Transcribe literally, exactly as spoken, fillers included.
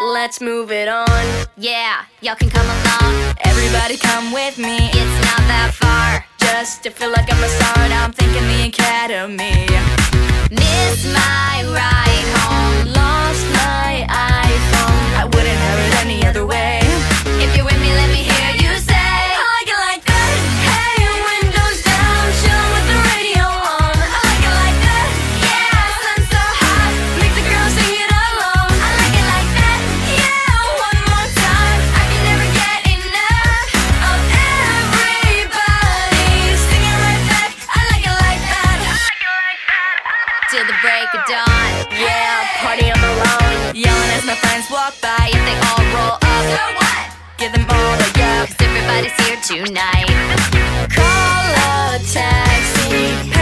Let's move it on. Yeah, y'all can come along. Everybody come with me. It's not that far. Just to feel like I'm a star, now I'm thinking the academy. Miss my ride home. Lost my iPhone. I wouldn't have it any other way. If you're with me, let me hear you say, I like it like that. Hey, windows down, chillin' with the radio on. I like it like that. yeah, Sun's so hot, make the girls sing it along. I like it like that. Yeah, one more time. I can never get enough Of everybody singing right back. I like it like that. I like it like that. till the break of dawn. Yeah, party on the lawn, yelling as my friends walk by. If they all roll up, So what? Give them all a yeah. cause everybody's here tonight. Call a taxi.